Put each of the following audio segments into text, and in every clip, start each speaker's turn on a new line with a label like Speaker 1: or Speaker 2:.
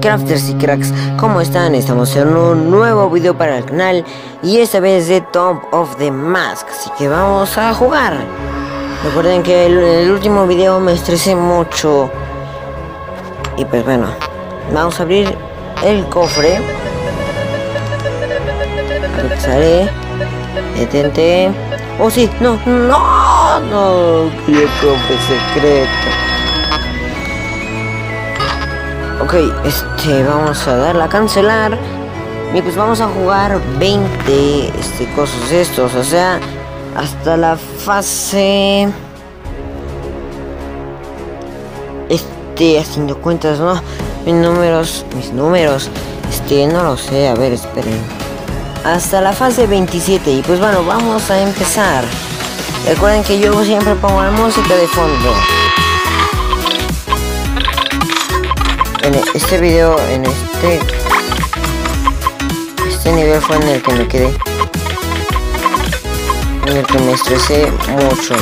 Speaker 1: Crafters y cracks, ¿cómo están? Estamos en un nuevo video para el canal y esta vez de Top of the Mask, así que vamos a jugar. Recuerden que el último video me estresé mucho y pues bueno, vamos a abrir el cofre. Sale, detente. Oh sí, no, qué cofre secreto. Ok, vamos a darle a cancelar. Y pues vamos a jugar 20 cosas estos, o sea, hasta la fase haciendo cuentas, ¿no? Mis números, no lo sé, a ver, esperen. Hasta la fase 27 y pues bueno, vamos a empezar. Recuerden que yo siempre pongo la música de fondo. En este video, en este nivel fue en el que me quedé, en el que me estresé mucho.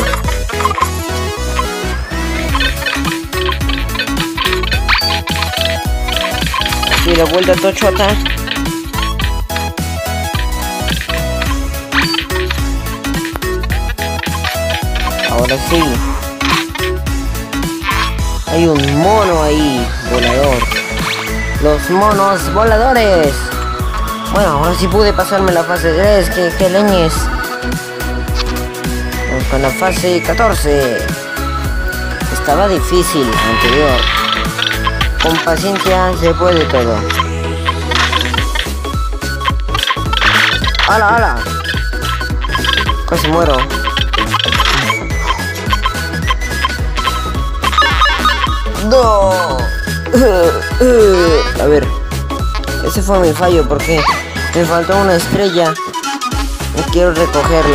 Speaker 1: Y la vuelta tochota. Ahora sí. Hay un mono ahí, volador. Los monos voladores. Bueno, ahora sí pude pasarme la fase 3, que leñes. Vamos con la fase 14. Estaba difícil anterior. Con paciencia se puede todo. ¡Hala, hala! Casi muero. ¡No! A ver, ese fue mi fallo porque me faltó una estrella y quiero recogerla.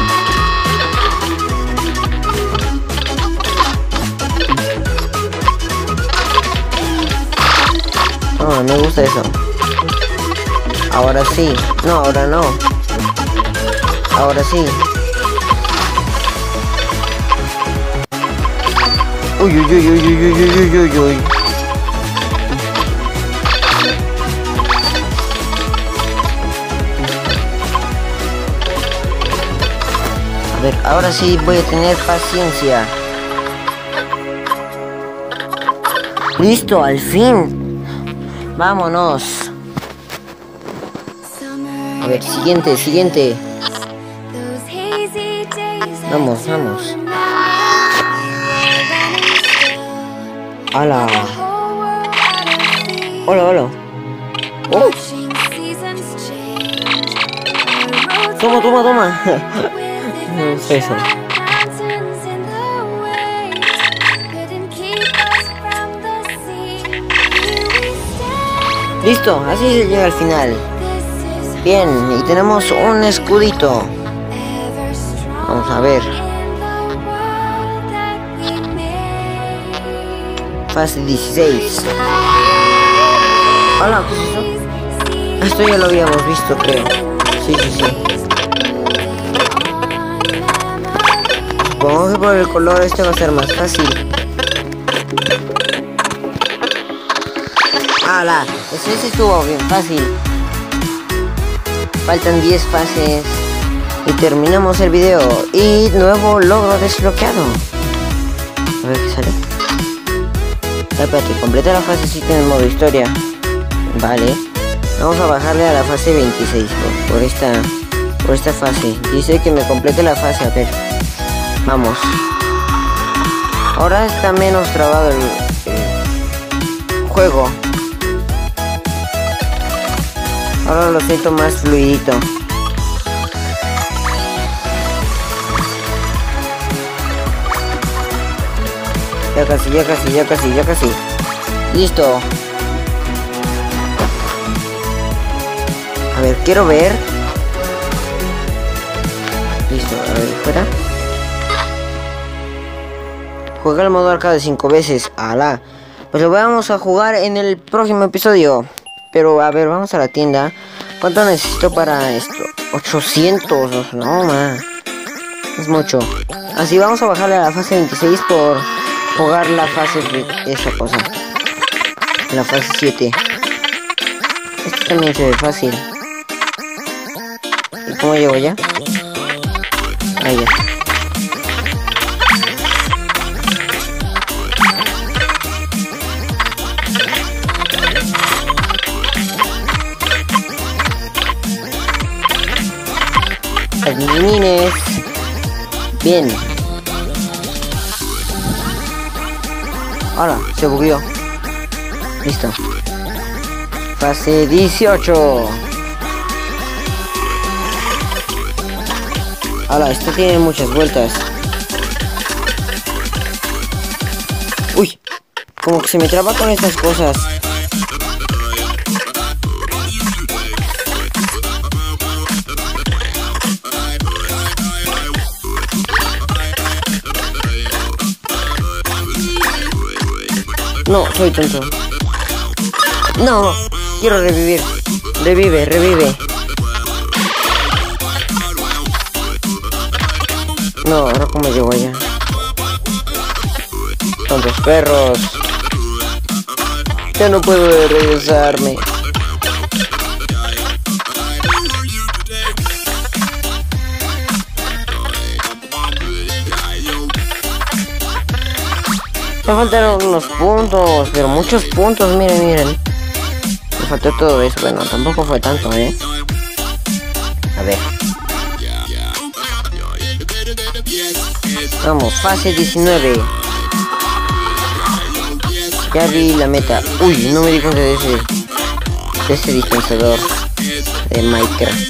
Speaker 1: No, me gusta eso. Ahora sí. No, ahora no. Ahora sí. Uy, uy, uy, uy, uy, uy, uy, uy, uy. A ver, ahora sí voy a tener paciencia. Listo, al fin. Vámonos. A ver, siguiente. Vamos. Hola. Hola. Oh. Toma. No sé eso. Listo, así se llega al final. Bien, y tenemos un escudito. Vamos a ver. Fase 16. Hola, ¿qué es eso? Esto ya lo habíamos visto, creo. Sí. Supongo que por el color va a ser más fácil. ¡Hala! Ese sí estuvo bien fácil. Faltan 10 fases y terminamos el video. Y nuevo logro desbloqueado. A ver qué sale. Espérate, completa la fase 7 en modo historia. Vale. Vamos a bajarle a la fase 26 por esta fase. Dice que me complete la fase, a ver. Vamos. Ahora está menos trabado el juego. Ahora lo siento más fluidito. Ya casi. Listo. A ver, quiero ver. Listo, a ver, espera. Juega el modo arcade 5 veces. ¡Hala! Pues lo vamos a jugar en el próximo episodio. Pero a ver, vamos a la tienda. ¿Cuánto necesito para esto? 800. No, man. Es mucho. Así vamos a bajarle a la fase 26 por jugar la fase de esa cosa. La fase 7. también se ve fácil. ¿Y cómo llego ya? Ahí ya. Adminines. Bien. Ahora, se bugueó. Listo. Fase 18. Ahora, esto tiene muchas vueltas. Uy, como que se me traba con estas cosas. No, soy tonto. No, quiero revivir. Revive, revive. No, ahora cómo llego allá. Tontos perros. Ya no puedo regresarme. Me faltaron unos puntos, pero muchos puntos, miren, miren. Me faltó todo eso, bueno, tampoco fue tanto, A ver. Vamos, fase 19. Ya vi la meta. Uy, no me di cuenta de ese dispensador de Minecraft.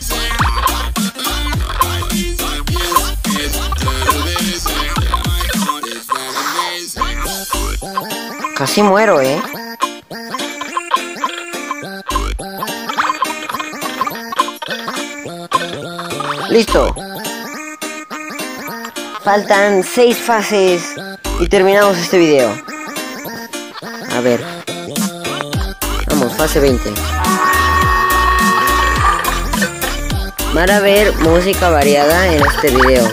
Speaker 1: Casi muero, Listo. Faltan 6 fases y terminamos este video. A ver. Vamos, fase 20. Van a ver música variada en este video.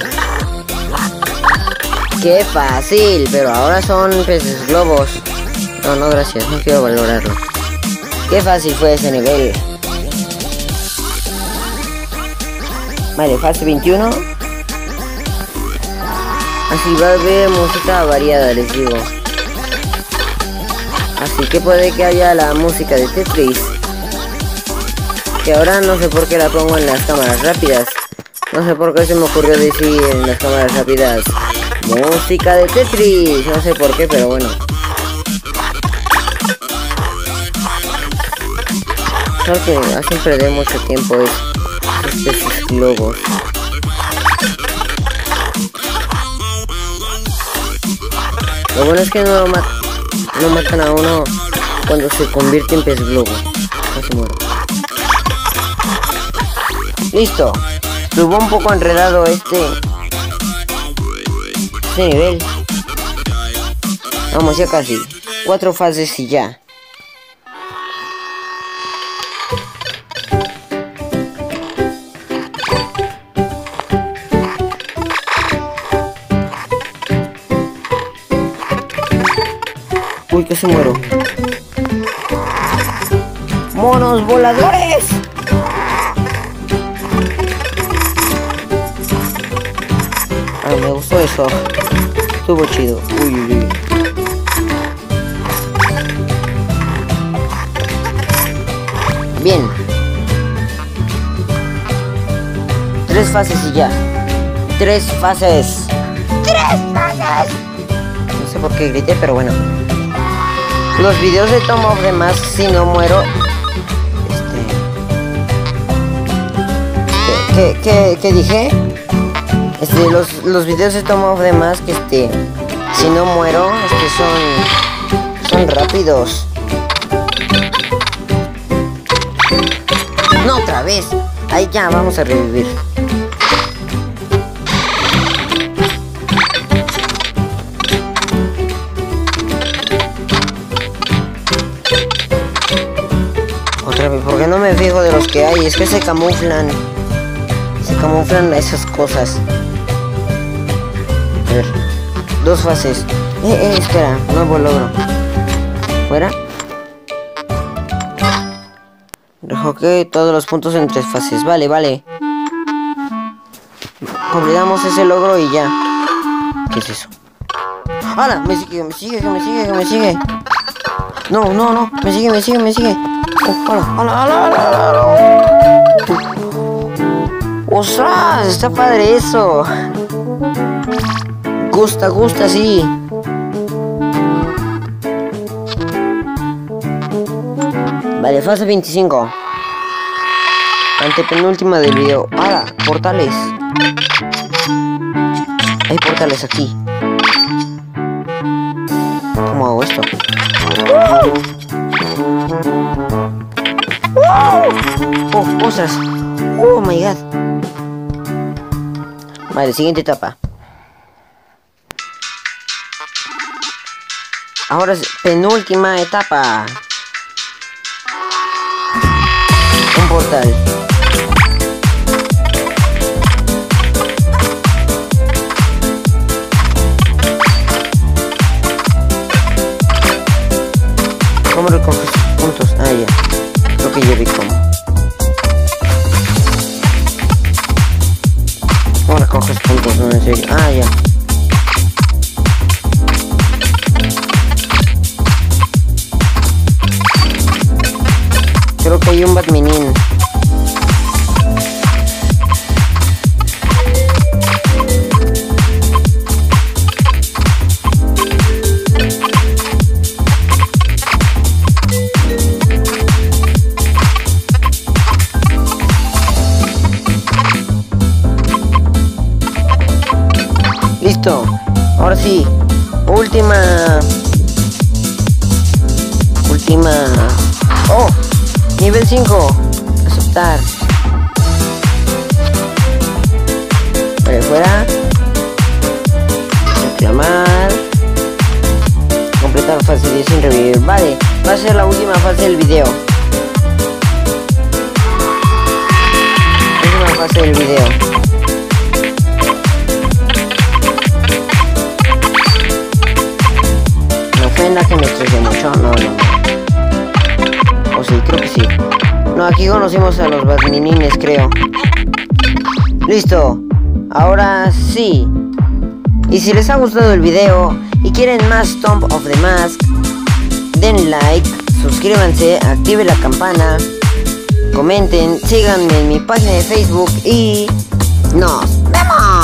Speaker 1: ¡Qué fácil! Pero ahora son peces globos. No, no, gracias. No quiero valorarlo. ¡Qué fácil fue ese nivel! Vale, fase 21. Así va a haber música variada, les digo. Así que puede que haya la música de Tetris. Que ahora no sé por qué la pongo en las cámaras rápidas. No sé por qué se me ocurrió decir en las cámaras rápidas música de Tetris. No sé por qué, pero bueno. Creo que así perdí mucho tiempo estos globos. Lo bueno es que no matan a uno cuando se convierte en pez globo. Casi muero. Listo. Estuvo un poco enredado este nivel. Vamos, ya casi. 4 fases y ya. Uy, casi muero. ¡Monos voladores! Ah, me gustó eso. Estuvo chido. Uy, uy, uy. Bien. 3 fases y ya. 3 fases. 3 fases. No sé por qué grité, pero bueno. Los videos de Tomb of the Mask, si no muero. ¿Qué dije? Los videos de Tomb of the Mask, si no muero, son rápidos. No, otra vez. Ahí ya, vamos a revivir. Otra vez, porque no me fijo de los que hay, es que se camuflan. Se camuflan esas cosas. A ver, 2 fases. Espera, nuevo logro. ¿Fuera? Ok, todos los puntos en 3 fases. Vale, vale. Completamos ese logro y ya. ¿Qué es eso? ¡Hala! Me sigue. No. Me sigue. Oh, ¡Hala! ¡Ostras! Está padre eso. Gusta, sí. Vale, fase 25. Antepenúltima del video. ¡Hala! Portales. Hay portales aquí. ¿Cómo hago esto? ¡Oh, ostras! ¡Oh, my God! Vale, siguiente etapa. Ahora es penúltima etapa. Un portal. ¿Cómo recoges puntos? Ah, ya. Creo que ya vi cómo. ¿Cómo recoges puntos? No, en serio. Ah, ya. Creo que hay un badminton. Listo. Ahora sí. Última. Oh. Nivel 5. Aceptar. Para fuera. Reclamar. Completar fase 10 sin revivir. Vale. Va a ser la última fase del video. Última fase del video. Me ofenda que me estrese mucho. No. O sí, creo que sí. No, aquí conocimos a los badminines, creo. Listo. Ahora sí. Y si les ha gustado el video y quieren más Tomb of the Mask, den like, suscríbanse, activen la campana, comenten, síganme en mi página de Facebook y nos vemos.